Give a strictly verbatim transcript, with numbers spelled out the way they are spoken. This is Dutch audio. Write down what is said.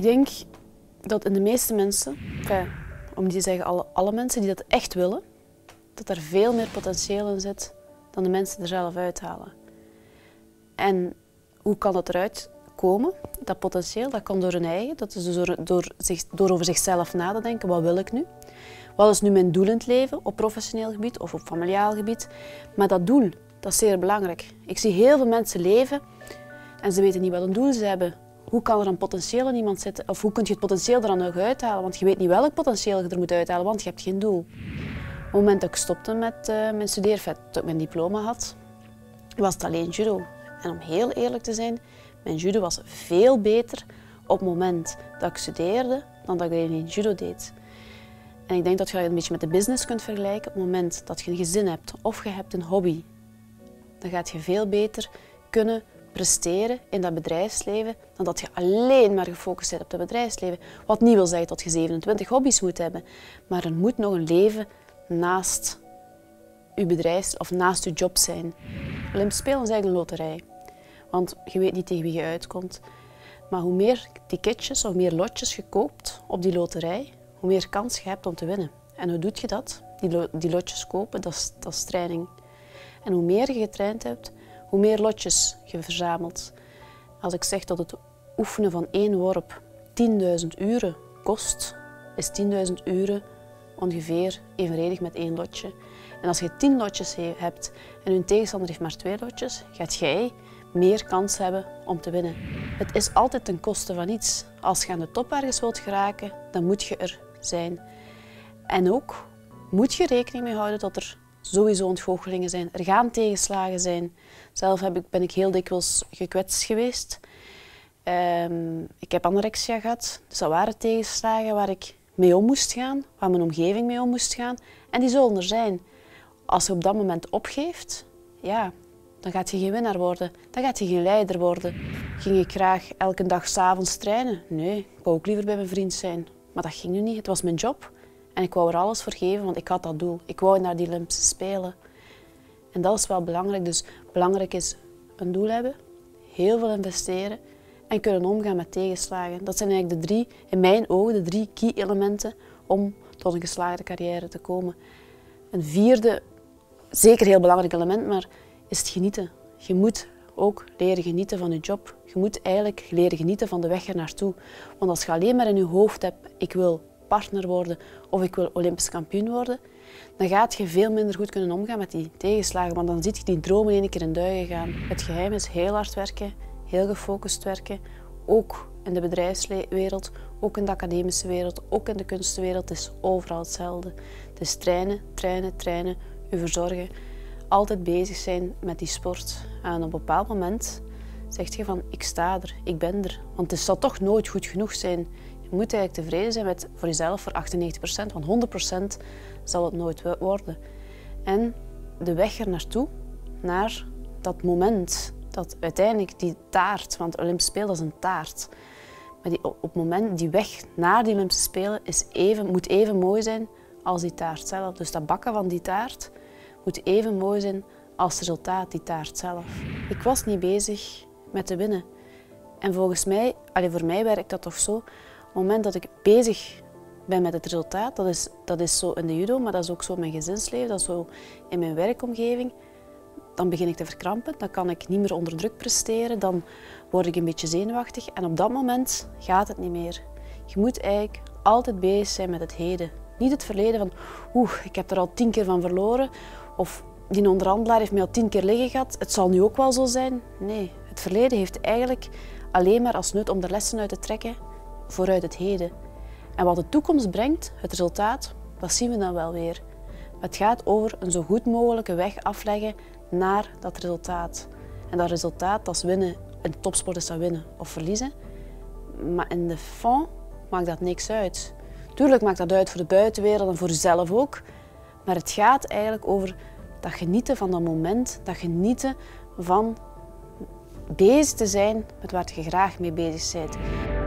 Ik denk dat in de meeste mensen, enfin, om niet te zeggen alle, alle mensen die dat echt willen, dat er veel meer potentieel in zit dan de mensen er zelf uithalen. En hoe kan dat eruit komen? Dat potentieel, dat kan door hun eigen, dat is dus door, door, zich, door over zichzelf na te denken. Wat wil ik nu? Wat is nu mijn doel in het leven, op professioneel gebied of op familiaal gebied? Maar dat doel, dat is zeer belangrijk. Ik zie heel veel mensen leven en ze weten niet wat een doel ze hebben. Hoe kan er een potentieel in iemand zitten? Of hoe kun je het potentieel er dan nog uithalen? Want je weet niet welk potentieel je er moet uithalen, want je hebt geen doel. Op het moment dat ik stopte met uh, mijn studeervet, dat ik mijn diploma had, was het alleen judo. En om heel eerlijk te zijn, mijn judo was veel beter op het moment dat ik studeerde dan dat ik alleen judo deed. En ik denk dat je dat een beetje met de business kunt vergelijken. Op het moment dat je een gezin hebt of je hebt een hobby, dan gaat je veel beter kunnen presteren in dat bedrijfsleven dan dat je alleen maar gefocust bent op het bedrijfsleven. Wat niet wil zeggen dat je zevenentwintig hobby's moet hebben, maar er moet nog een leven naast je bedrijf of naast je job zijn. Olympisch Spelen is eigenlijk een loterij, want je weet niet tegen wie je uitkomt. Maar hoe meer ticketjes of meer lotjes je koopt op die loterij, hoe meer kans je hebt om te winnen. En hoe doe je dat? Die, lo die lotjes kopen, dat is, dat is training. En hoe meer je getraind hebt, hoe meer lotjes je verzamelt. Als ik zeg dat het oefenen van één worp tienduizend uren kost, is tienduizend uren ongeveer evenredig met één lotje. En als je tien lotjes hebt en je tegenstander heeft maar twee lotjes, gaat jij meer kans hebben om te winnen. Het is altijd ten koste van iets. Als je aan de top ergens wilt geraken, dan moet je er zijn. En ook moet je rekening mee houden dat er sowieso ontgoochelingen zijn. Er gaan tegenslagen zijn. Zelf heb ik, ben ik heel dikwijls gekwetst geweest. Um, ik heb anorexia gehad, dus dat waren tegenslagen waar ik mee om moest gaan, waar mijn omgeving mee om moest gaan. En die zullen er zijn. Als je op dat moment opgeeft, ja, dan gaat je geen winnaar worden. Dan gaat je geen leider worden. Ging ik graag elke dag 's avonds trainen? Nee, ik wou ook liever bij mijn vriend zijn. Maar dat ging nu niet. Het was mijn job. En ik wou er alles voor geven, want ik had dat doel. Ik wou naar die Olympische Spelen. En dat is wel belangrijk. Dus belangrijk is een doel hebben, heel veel investeren en kunnen omgaan met tegenslagen. Dat zijn eigenlijk de drie, in mijn ogen, de drie key elementen om tot een geslaagde carrière te komen. Een vierde, zeker heel belangrijk element, maar is het genieten. Je moet ook leren genieten van je job. Je moet eigenlijk leren genieten van de weg er naartoe. Want als je alleen maar in je hoofd hebt, ik wil partner worden of ik wil Olympisch kampioen worden, dan gaat je veel minder goed kunnen omgaan met die tegenslagen. Want dan zie je die dromen in één keer in duigen gaan. Het geheim is heel hard werken, heel gefocust werken. Ook in de bedrijfswereld, ook in de academische wereld, ook in de kunstenwereld. Het is overal hetzelfde. Het is trainen, trainen, trainen, je verzorgen. Altijd bezig zijn met die sport. En op een bepaald moment zeg je van, ik sta er, ik ben er. Want het zal toch nooit goed genoeg zijn. Je moet eigenlijk tevreden zijn met voor jezelf voor achtennegentig procent, want honderd procent zal het nooit worden. En de weg er naartoe, naar dat moment, dat uiteindelijk die taart, want Olympische Spelen is een taart. Maar die, op het moment, die weg naar die Olympische Spelen is even, moet even mooi zijn als die taart zelf. Dus dat bakken van die taart moet even mooi zijn als het resultaat, die taart zelf. Ik was niet bezig met te winnen. En volgens mij, allee, voor mij werkt dat toch zo, op het moment dat ik bezig ben met het resultaat, dat is, dat is zo in de judo, maar dat is ook zo in mijn gezinsleven, dat is zo in mijn werkomgeving, dan begin ik te verkrampen, dan kan ik niet meer onder druk presteren, dan word ik een beetje zenuwachtig en op dat moment gaat het niet meer. Je moet eigenlijk altijd bezig zijn met het heden. Niet het verleden van, oeh, ik heb er al tien keer van verloren, of die onderhandelaar heeft mij al tien keer liggen gehad, het zal nu ook wel zo zijn. Nee, het verleden heeft eigenlijk alleen maar als nut om er lessen uit te trekken vooruit het heden. En wat de toekomst brengt, het resultaat, dat zien we dan wel weer. Het gaat over een zo goed mogelijke weg afleggen naar dat resultaat. En dat resultaat, dat is winnen. In de topsport is dat winnen of verliezen. Maar in de fond maakt dat niks uit. Tuurlijk maakt dat uit voor de buitenwereld en voor jezelf ook. Maar het gaat eigenlijk over dat genieten van dat moment, dat genieten van bezig te zijn met waar je graag mee bezig bent.